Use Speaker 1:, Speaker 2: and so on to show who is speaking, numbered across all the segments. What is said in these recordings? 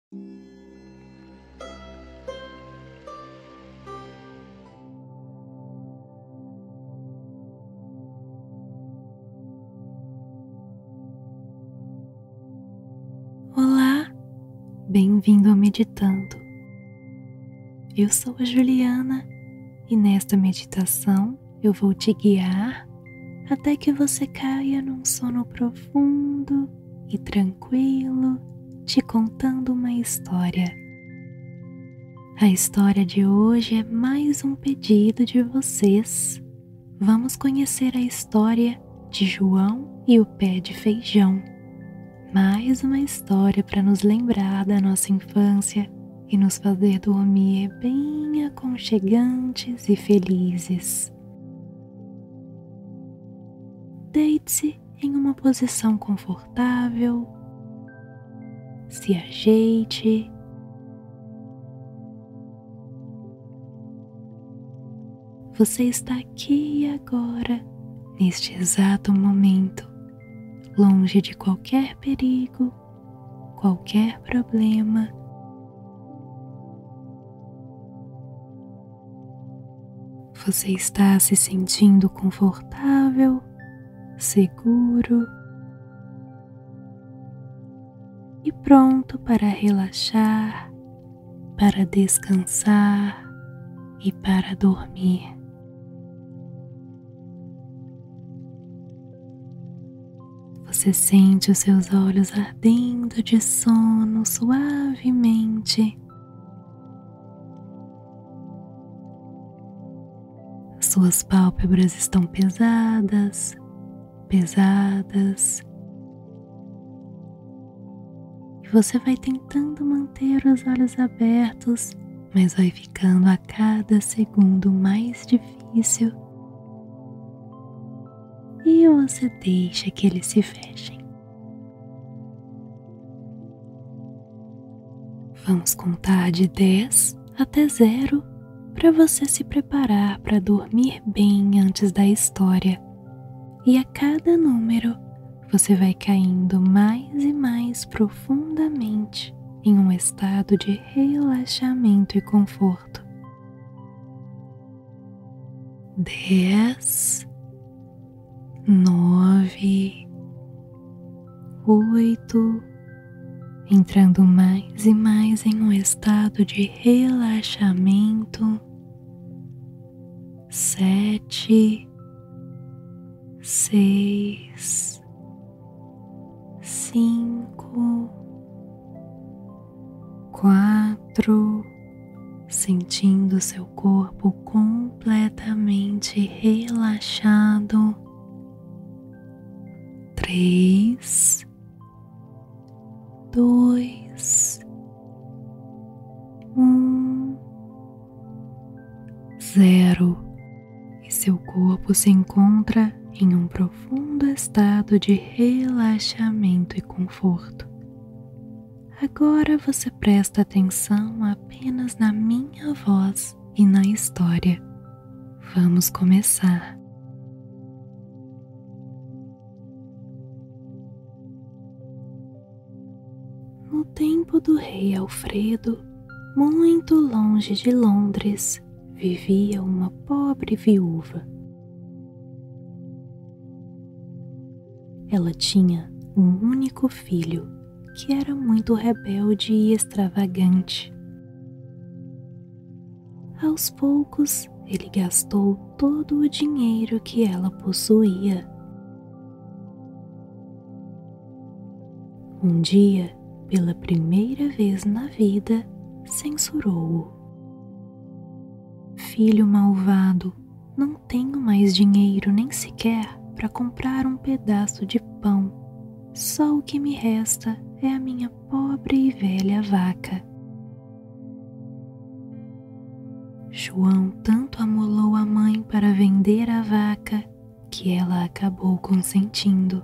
Speaker 1: Olá, bem-vindo ao Meditando. Eu sou a Juliana e nesta meditação eu vou te guiar até que você caia num sono profundo e tranquilo, te contando uma história. A história de hoje é mais um pedido de vocês. Vamos conhecer a história de João e o Pé de Feijão. Mais uma história para nos lembrar da nossa infância e nos fazer dormir bem aconchegantes e felizes. Deite-se em uma posição confortável, se ajeite. Você está aqui e agora, neste exato momento, longe de qualquer perigo, qualquer problema. Você está se sentindo confortável, seguro e pronto para relaxar, para descansar e para dormir. Você sente os seus olhos ardendo de sono suavemente. Suas pálpebras estão pesadas. E você vai tentando manter os olhos abertos, mas vai ficando a cada segundo mais difícil. E você deixa que eles se fechem. Vamos contar de 10 até 0 para você se preparar para dormir bem antes da história. E a cada número você vai caindo mais e mais profundamente em um estado de relaxamento e conforto. 10, 9, 8, entrando mais e mais em um estado de relaxamento. 7, 6, 5, 4, sentindo seu corpo completamente relaxado. 3, 2, 1, 0. E seu corpo se encontra em um profundo estado de relaxamento e conforto. Agora você presta atenção apenas na minha voz e na história. Vamos começar. No tempo do rei Alfredo, muito longe de Londres, vivia uma pobre viúva. Ela tinha um único filho, que era muito rebelde e extravagante. Aos poucos, ele gastou todo o dinheiro que ela possuía. Um dia, pela primeira vez na vida, censurou-o. Filho malvado, não tenho mais dinheiro nem sequer para comprar um pedaço de pão. Só o que me resta é a minha pobre e velha vaca. João tanto amolou a mãe para vender a vaca que ela acabou consentindo.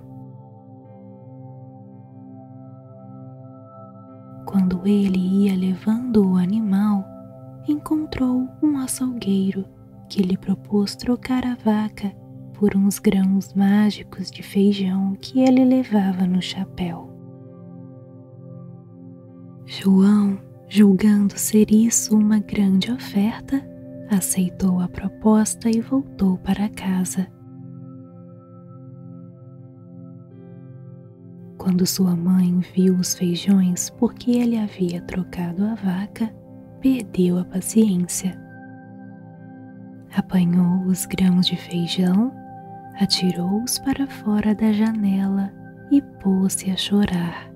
Speaker 1: Quando ele ia levando o animal, encontrou um açougueiro que lhe propôs trocar a vaca por uns grãos mágicos de feijão que ele levava no chapéu. João, julgando ser isso uma grande oferta, aceitou a proposta e voltou para casa. Quando sua mãe viu os feijões porque ele havia trocado a vaca, perdeu a paciência. Apanhou os grãos de feijão, atirou-os para fora da janela e pôs-se a chorar.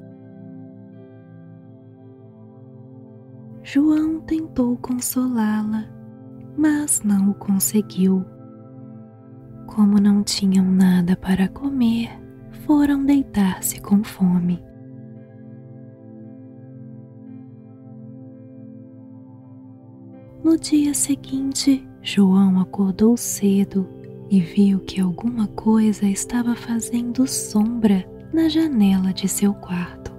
Speaker 1: João tentou consolá-la, mas não o conseguiu. Como não tinham nada para comer, foram deitar-se com fome. No dia seguinte, João acordou cedo e viu que alguma coisa estava fazendo sombra na janela de seu quarto.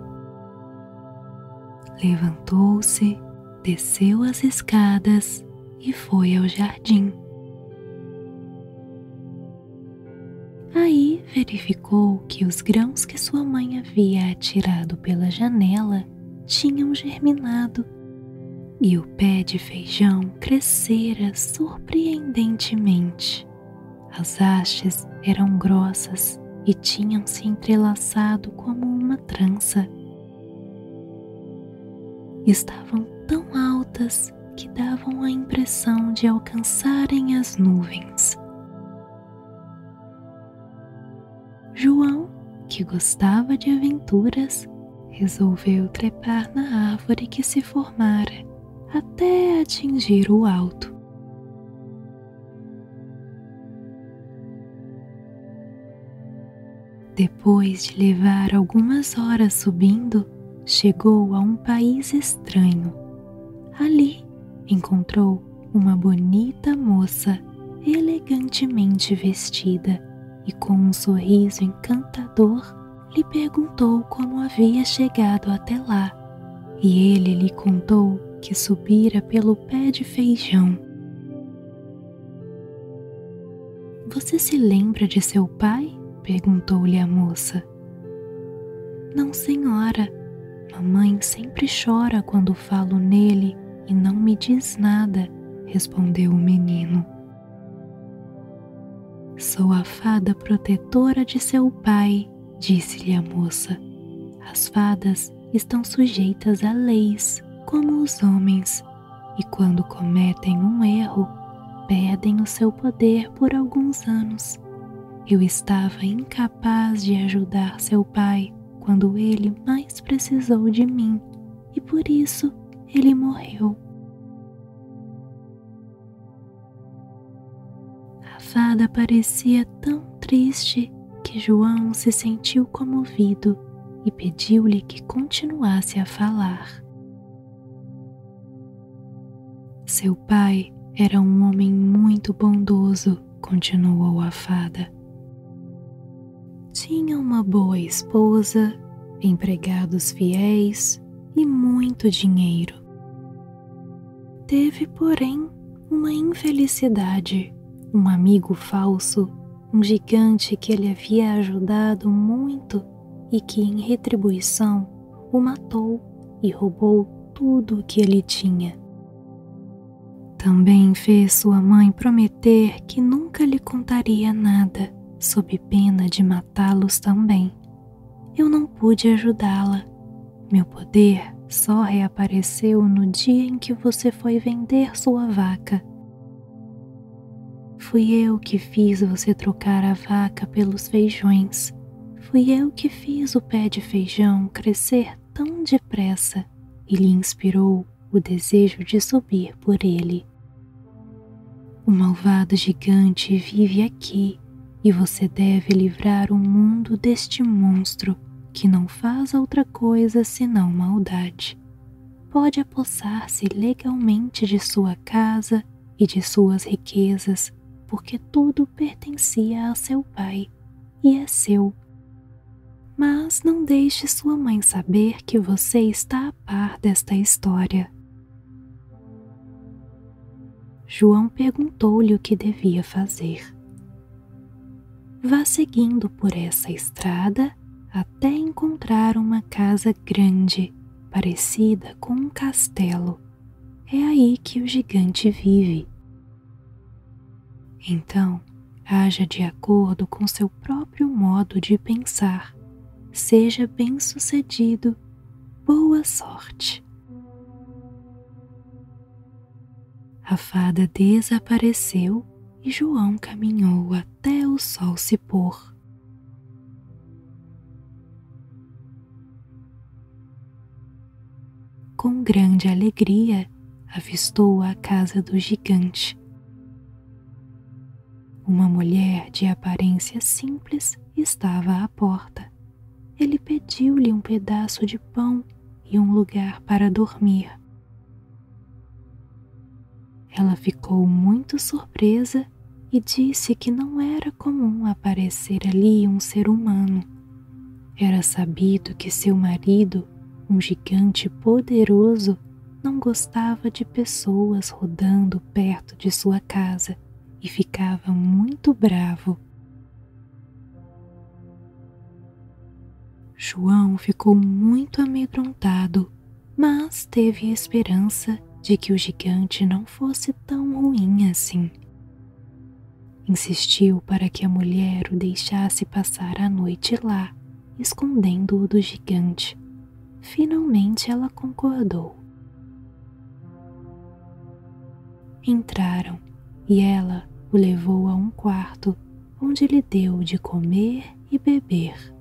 Speaker 1: Levantou-se, desceu as escadas e foi ao jardim. Aí verificou que os grãos que sua mãe havia atirado pela janela tinham germinado e o pé de feijão crescera surpreendentemente. As hastes eram grossas e tinham se entrelaçado como uma trança. Estavam tão altas que davam a impressão de alcançarem as nuvens. João, que gostava de aventuras, resolveu trepar na árvore que se formara até atingir o alto. Depois de levar algumas horas subindo, chegou a um país estranho. Ali encontrou uma bonita moça, elegantemente vestida, e com um sorriso encantador lhe perguntou como havia chegado até lá, e ele lhe contou que subira pelo pé de feijão. "Você se lembra de seu pai?" perguntou-lhe a moça. "Não, senhora. Mamãe sempre chora quando falo nele e não me diz nada", respondeu o menino. "Sou a fada protetora de seu pai", disse-lhe a moça. "As fadas estão sujeitas a leis, como os homens, e quando cometem um erro, perdem o seu poder por alguns anos. Eu estava incapaz de ajudar seu pai quando ele mais precisou de mim, e por isso ele morreu." A fada parecia tão triste que João se sentiu comovido e pediu-lhe que continuasse a falar. "Seu pai era um homem muito bondoso", continuou a fada. "Tinha uma boa esposa, empregados fiéis e muito dinheiro. Teve, porém, uma infelicidade, um amigo falso, um gigante que ele havia ajudado muito e que, em retribuição, o matou e roubou tudo o que ele tinha. Também fez sua mãe prometer que nunca lhe contaria nada, sob pena de matá-los também. Eu não pude ajudá-la. Meu poder só reapareceu no dia em que você foi vender sua vaca. Fui eu que fiz você trocar a vaca pelos feijões. Fui eu que fiz o pé de feijão crescer tão depressa e lhe inspirou o desejo de subir por ele. O malvado gigante vive aqui e você deve livrar o mundo deste monstro que não faz outra coisa senão maldade. Pode apossar-se legalmente de sua casa e de suas riquezas, porque tudo pertencia a seu pai e é seu. Mas não deixe sua mãe saber que você está a par desta história." João perguntou-lhe o que devia fazer. "Vá seguindo por essa estrada até encontrar uma casa grande parecida com um castelo. É aí que o gigante vive. Então, haja de acordo com seu próprio modo de pensar. Seja bem-sucedido. Boa sorte. A fada desapareceu e João caminhou até o sol se pôr. Com grande alegria, avistou a casa do gigante. Uma mulher de aparência simples estava à porta. Ele pediu-lhe um pedaço de pão e um lugar para dormir. Ela ficou muito surpresa e disse que não era comum aparecer ali um ser humano. Era sabido que seu marido, um gigante poderoso, não gostava de pessoas rodando perto de sua casa e ficava muito bravo. João ficou muito amedrontado, mas teve esperança de que o gigante não fosse tão ruim assim. Insistiu para que a mulher o deixasse passar a noite lá, escondendo-o do gigante. Finalmente ela concordou. Entraram e ela o levou a um quarto, onde lhe deu de comer e beber.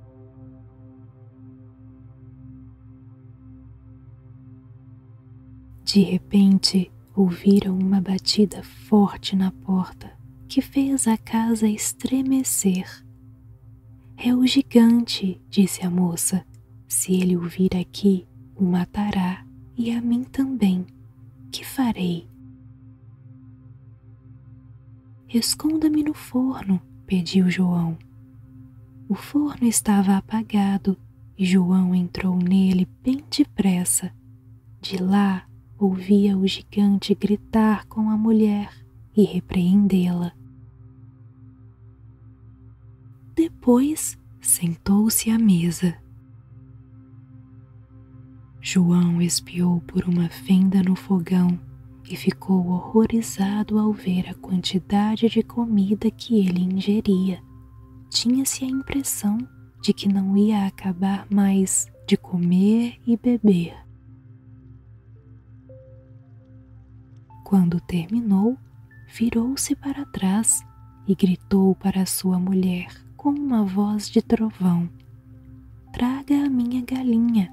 Speaker 1: De repente, ouviram uma batida forte na porta, que fez a casa estremecer. É o gigante, disse a moça. Se ele o vir aqui, o matará, e a mim também. Que farei? Esconda-me no forno, pediu João. O forno estava apagado e João entrou nele bem depressa. De lá, ouvia o gigante gritar com a mulher e repreendê-la. Depois, sentou-se à mesa. João espiou por uma fenda no fogão e ficou horrorizado ao ver a quantidade de comida que ele ingeria. Tinha-se a impressão de que não ia acabar mais de comer e beber. Quando terminou, virou-se para trás e gritou para sua mulher com uma voz de trovão: "Traga a minha galinha."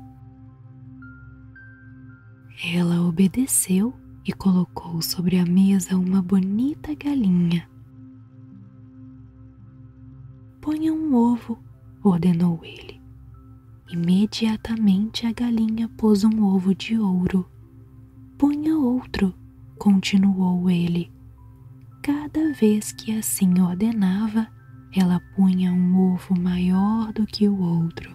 Speaker 1: Ela obedeceu e colocou sobre a mesa uma bonita galinha. "Ponha um ovo", ordenou ele. Imediatamente a galinha pôs um ovo de ouro. "Ponha outro", continuou ele. Cada vez que assim ordenava, ela punha um ovo maior do que o outro.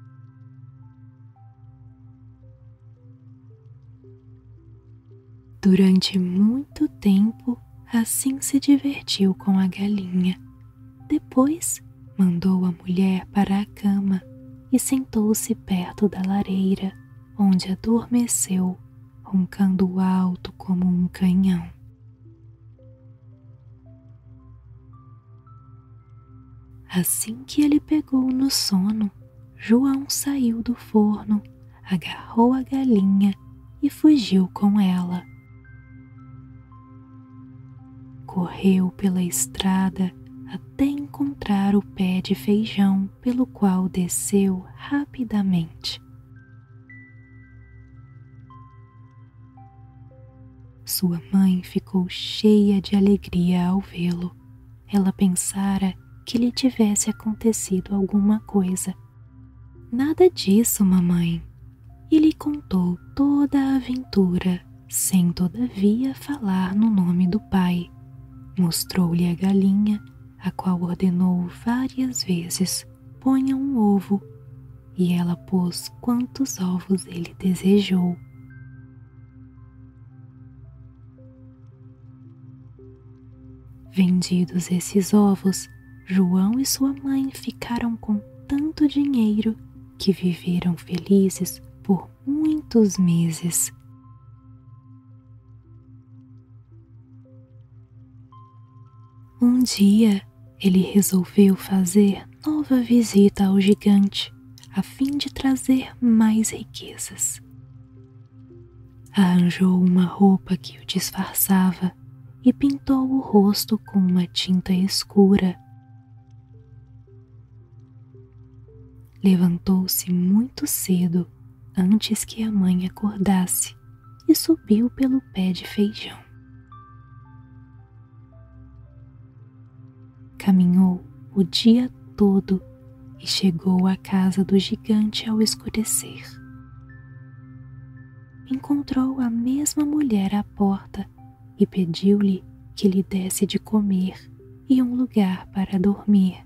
Speaker 1: Durante muito tempo, assim se divertiu com a galinha. Depois, mandou a mulher para a cama e sentou-se perto da lareira, onde adormeceu, roncando alto como um canhão. Assim que ele pegou no sono, João saiu do forno, agarrou a galinha e fugiu com ela. Correu pela estrada até encontrar o pé de feijão pelo qual desceu rapidamente. Sua mãe ficou cheia de alegria ao vê-lo. Ela pensara que lhe tivesse acontecido alguma coisa. "Nada disso, mamãe." E lhe contou toda a aventura, sem todavia falar no nome do pai. Mostrou-lhe a galinha, a qual ordenou várias vezes: "Ponha um ovo", e ela pôs quantos ovos ele desejou. Vendidos esses ovos, João e sua mãe ficaram com tanto dinheiro que viveram felizes por muitos meses. Um dia, ele resolveu fazer nova visita ao gigante, a fim de trazer mais riquezas. Arranjou uma roupa que o disfarçava e pintou o rosto com uma tinta escura. Levantou-se muito cedo, antes que a mãe acordasse, e subiu pelo pé de feijão. Caminhou o dia todo e chegou à casa do gigante ao escurecer. Encontrou a mesma mulher à porta e pediu-lhe que lhe desse de comer e um lugar para dormir.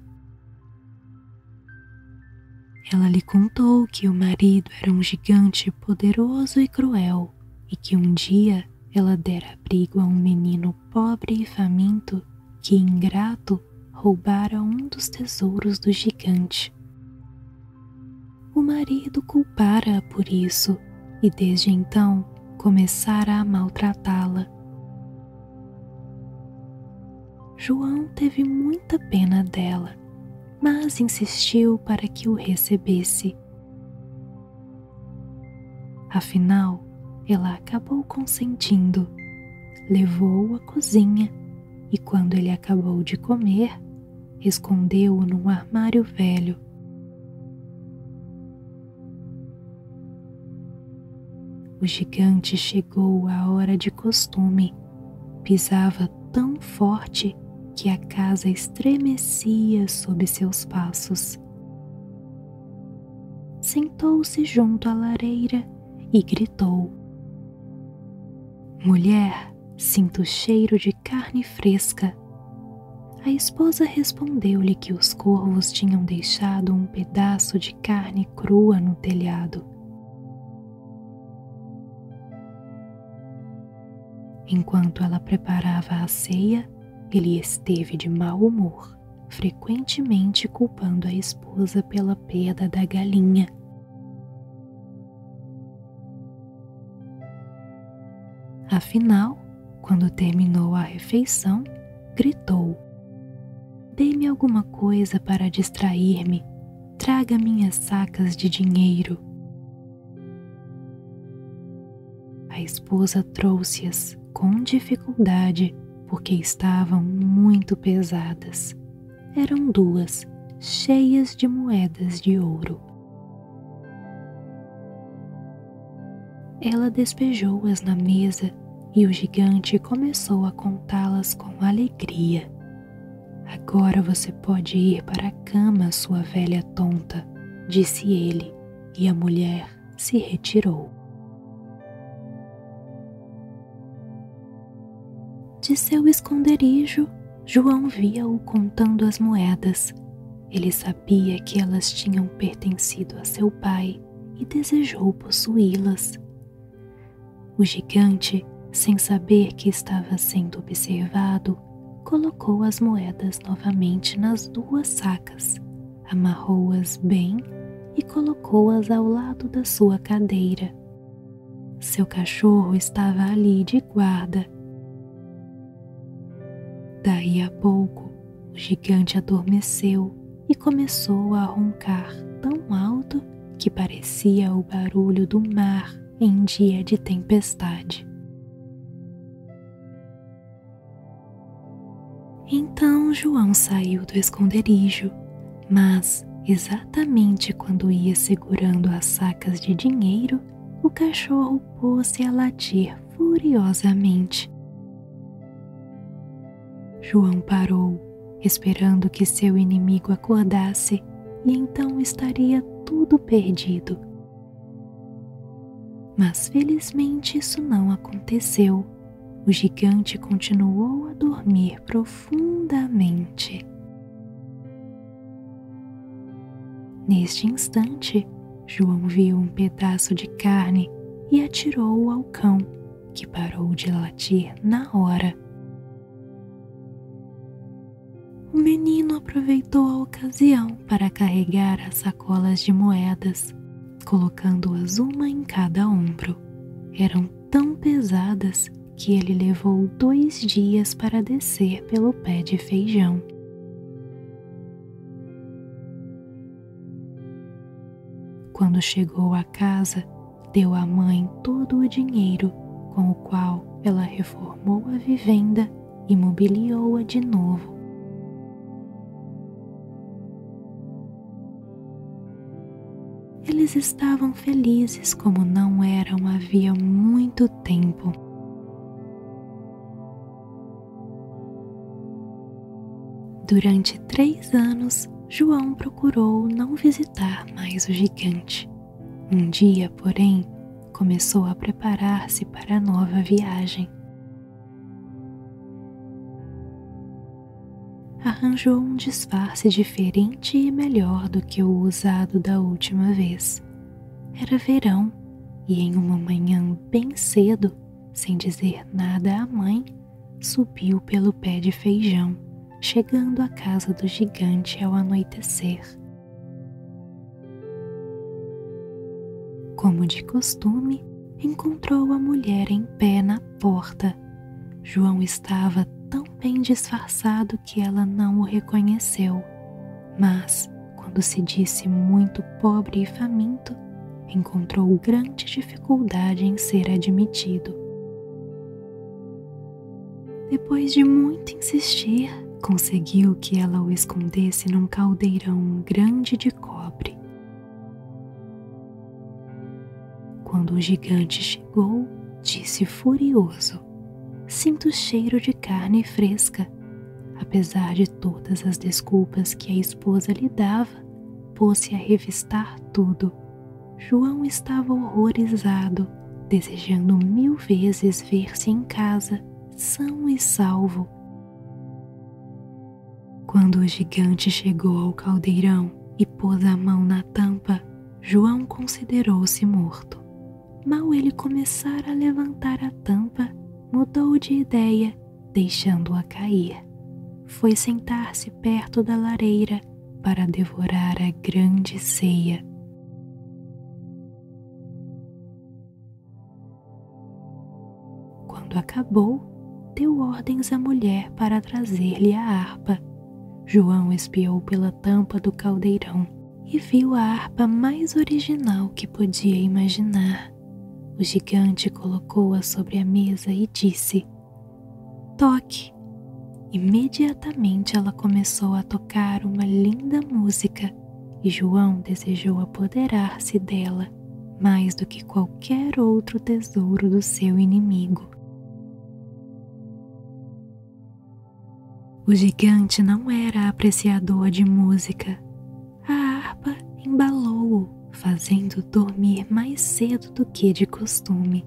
Speaker 1: Ela lhe contou que o marido era um gigante poderoso e cruel e que um dia ela dera abrigo a um menino pobre e faminto que, ingrato, roubara um dos tesouros do gigante. O marido culpara-a por isso e desde então começara a maltratá-la. João teve muita pena dela, mas insistiu para que o recebesse. Afinal, ela acabou consentindo, levou-o à cozinha e, quando ele acabou de comer, escondeu-o num armário velho. O gigante chegou à hora de costume, pisava tão forte que a casa estremecia sob seus passos. Sentou-se junto à lareira e gritou: "Mulher, sinto o cheiro de carne fresca." A esposa respondeu-lhe que os corvos tinham deixado um pedaço de carne crua no telhado. Enquanto ela preparava a ceia, ele esteve de mau humor, frequentemente culpando a esposa pela perda da galinha. Afinal, quando terminou a refeição, gritou: "Dê-me alguma coisa para distrair-me. Traga minhas sacas de dinheiro." A esposa trouxe-as com dificuldade porque estavam muito pesadas. Eram 2, cheias de moedas de ouro. Ela despejou-as na mesa e o gigante começou a contá-las com alegria. "Agora você pode ir para a cama, sua velha tonta", disse ele, e a mulher se retirou. De seu esconderijo, João via-o contando as moedas. Ele sabia que elas tinham pertencido a seu pai e desejou possuí-las. O gigante, sem saber que estava sendo observado, colocou as moedas novamente nas 2 sacas, amarrou-as bem e colocou-as ao lado da sua cadeira. Seu cachorro estava ali de guarda. Daí a pouco, o gigante adormeceu e começou a roncar tão alto que parecia o barulho do mar em dia de tempestade. Então João saiu do esconderijo, mas exatamente quando ia segurando as sacas de dinheiro, o cachorro pôs-se a latir furiosamente. João parou, esperando que seu inimigo acordasse, e então estaria tudo perdido. Mas felizmente isso não aconteceu. O gigante continuou a dormir profundamente. Neste instante, João viu um pedaço de carne e atirou-o ao cão, que parou de latir na hora. O menino aproveitou a ocasião para carregar as sacolas de moedas. colocando-as uma em cada ombro. Eram tão pesadas que ele levou 2 dias para descer pelo pé de feijão. Quando chegou à casa, deu à mãe todo o dinheiro com o qual ela reformou a vivenda e mobiliou-a de novo. Eles estavam felizes como não eram havia muito tempo. Durante 3 anos, João procurou não visitar mais o gigante. Um dia, porém, começou a preparar-se para a nova viagem. Arranjou um disfarce diferente e melhor do que o usado da última vez. Era verão e em uma manhã bem cedo, sem dizer nada à mãe, subiu pelo pé de feijão, chegando à casa do gigante ao anoitecer. Como de costume, encontrou a mulher em pé na porta. João estava tão bem disfarçado que ela não o reconheceu, mas, quando se disse muito pobre e faminto, encontrou grande dificuldade em ser admitido. Depois de muito insistir, conseguiu que ela o escondesse num caldeirão grande de cobre. Quando o gigante chegou, disse furioso: "Sinto cheiro de carne fresca." Apesar de todas as desculpas que a esposa lhe dava, pôs-se a revistar tudo. João estava horrorizado, desejando 1000 vezes ver-se em casa, são e salvo. Quando o gigante chegou ao caldeirão e pôs a mão na tampa, João considerou-se morto. Mal ele começara a levantar a tampa, mudou de ideia, deixando-a cair. Foi sentar-se perto da lareira para devorar a grande ceia. Quando acabou, deu ordens à mulher para trazer-lhe a harpa. João espiou pela tampa do caldeirão e viu a harpa mais original que podia imaginar. O gigante colocou-a sobre a mesa e disse: "Toque." Imediatamente ela começou a tocar uma linda música e João desejou apoderar-se dela mais do que qualquer outro tesouro do seu inimigo. O gigante não era apreciador de música. A harpa embalou-o, fazendo dormir mais cedo do que de costume.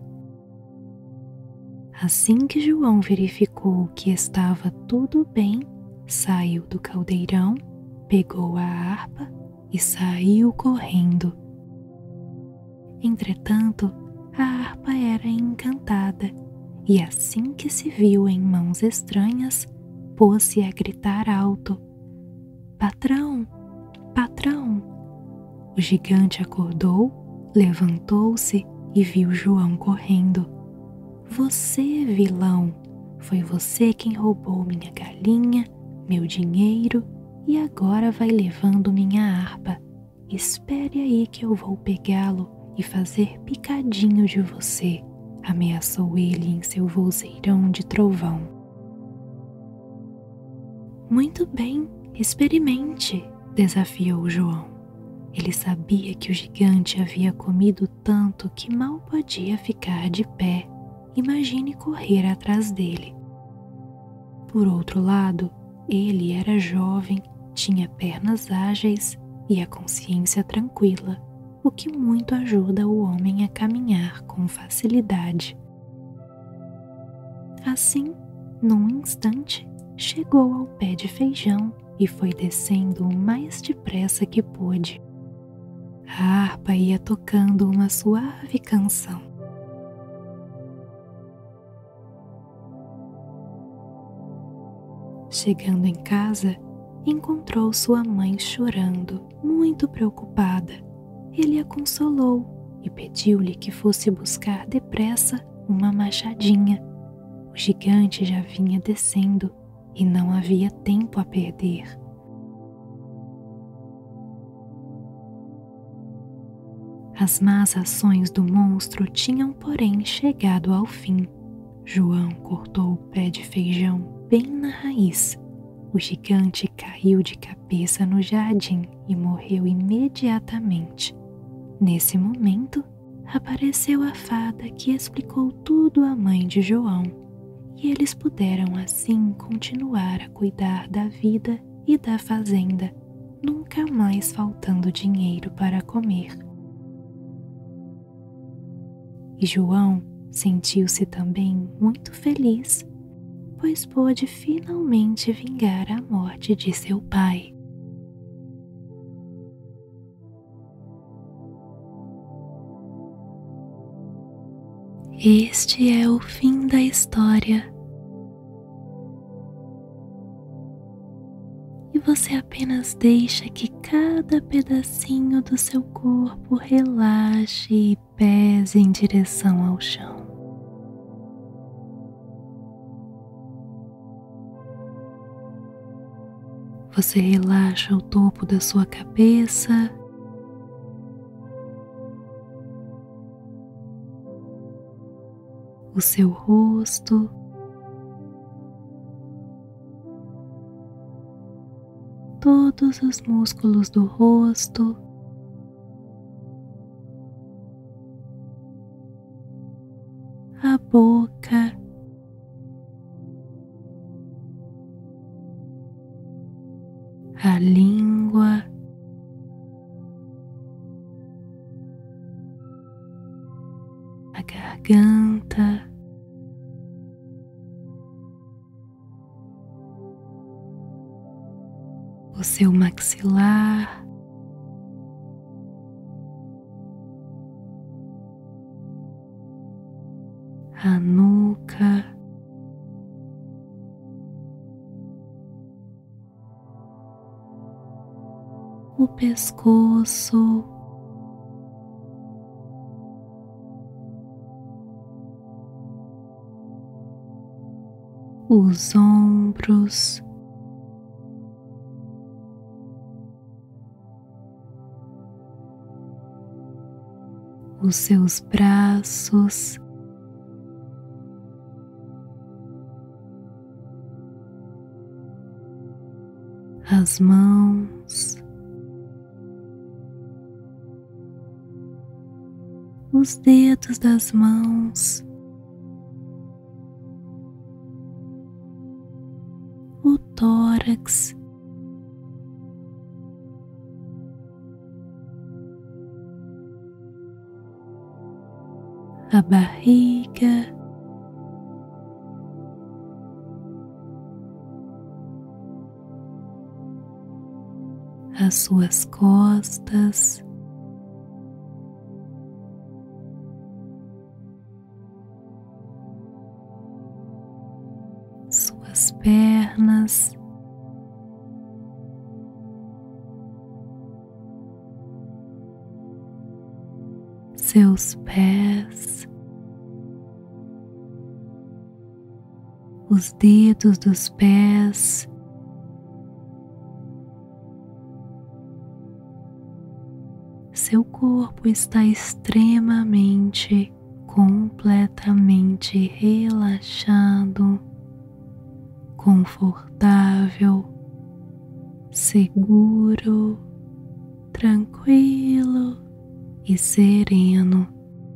Speaker 1: Assim que João verificou que estava tudo bem, saiu do caldeirão, pegou a harpa e saiu correndo. Entretanto, a harpa era encantada e assim que se viu em mãos estranhas, pôs-se a gritar alto: "Patrão, patrão!" O gigante acordou, levantou-se e viu João correndo. "Você, vilão! Foi você quem roubou minha galinha, meu dinheiro e agora vai levando minha harpa. Espere aí que eu vou pegá-lo e fazer picadinho de você", ameaçou ele em seu vozeirão de trovão. "Muito bem, experimente", desafiou João. Ele sabia que o gigante havia comido tanto que mal podia ficar de pé. Imagine correr atrás dele. Por outro lado, ele era jovem, tinha pernas ágeis e a consciência tranquila, o que muito ajuda o homem a caminhar com facilidade. Assim, num instante, chegou ao pé de feijão e foi descendo o mais depressa que pôde. A harpa ia tocando uma suave canção. Chegando em casa, encontrou sua mãe chorando, muito preocupada. ele a consolou e pediu-lhe que fosse buscar depressa uma machadinha. O gigante já vinha descendo e não havia tempo a perder. As más ações do monstro tinham, porém, chegado ao fim. João cortou o pé de feijão bem na raiz. O gigante caiu de cabeça no jardim e morreu imediatamente. Nesse momento, apareceu a fada que explicou tudo à mãe de João, e eles puderam assim continuar a cuidar da vida e da fazenda, nunca mais faltando dinheiro para comer. E João sentiu-se também muito feliz, pois pôde finalmente vingar a morte de seu pai. Este é o fim da história. E você apenas deixa que cada pedacinho do seu corpo relaxe e pese em direção ao chão. Você relaxa o topo da sua cabeça, o seu rosto, todos os músculos do rosto, a boca, a língua, a garganta, o seu maxilar, a nuca, o pescoço, os ombros, os seus braços, as mãos, os dedos das mãos, o tórax, a barriga, as suas costas, suas pernas, seus pés, os dedos dos pés, seu corpo está extremamente, completamente relaxado, confortável, seguro, tranquilo e sereno.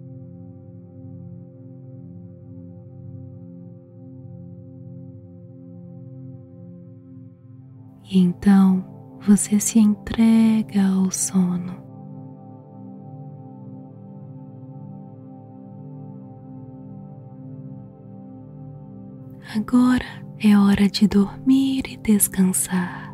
Speaker 1: E então você se entrega ao sono. Agora é hora de dormir e descansar.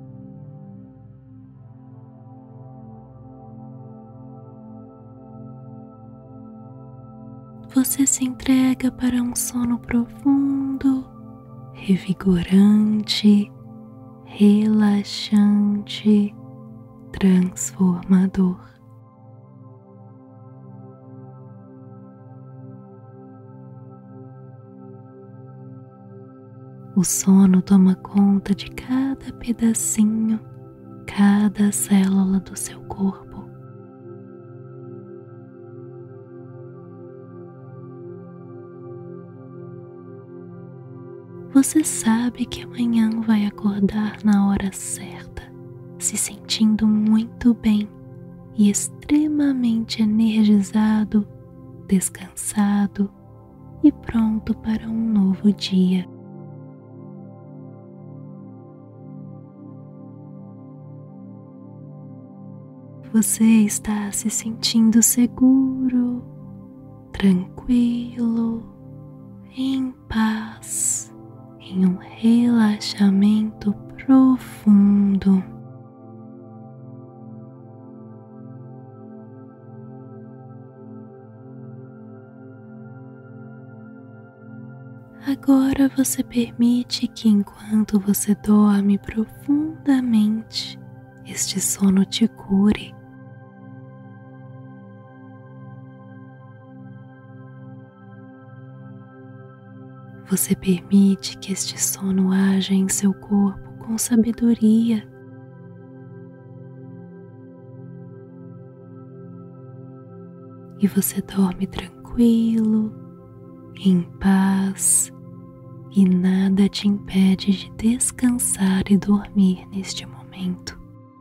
Speaker 1: Você se entrega para um sono profundo, revigorante, relaxante, transformador. O sono toma conta de cada pedacinho, cada célula do seu corpo. Você sabe que amanhã vai acordar na hora certa, se sentindo muito bem e extremamente energizado, descansado e pronto para um novo dia. Você está se sentindo seguro, tranquilo, em paz, em um relaxamento profundo. Agora você permite que enquanto você dorme profundamente, este sono te cure. Você permite que este sono haja em seu corpo com sabedoria. E você dorme tranquilo, em paz, e nada te impede de descansar e dormir neste momento.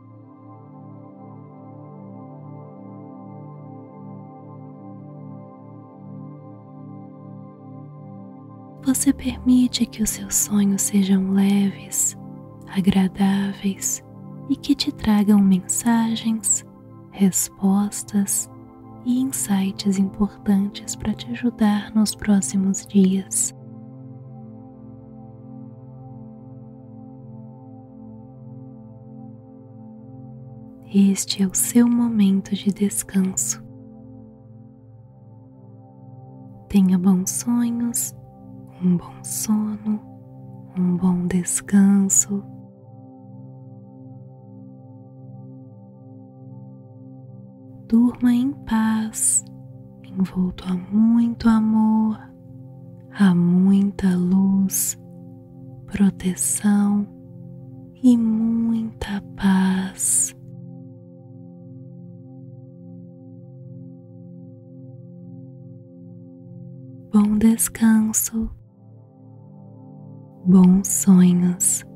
Speaker 1: Você permite que os seus sonhos sejam leves, agradáveis e que te tragam mensagens, respostas e insights importantes para te ajudar nos próximos dias. Este é o seu momento de descanso. Tenha bons sonhos, um bom sono, um bom descanso. Durma em paz, envolto a muito amor, a muita luz, proteção e muita paz. Bom descanso, bons sonhos.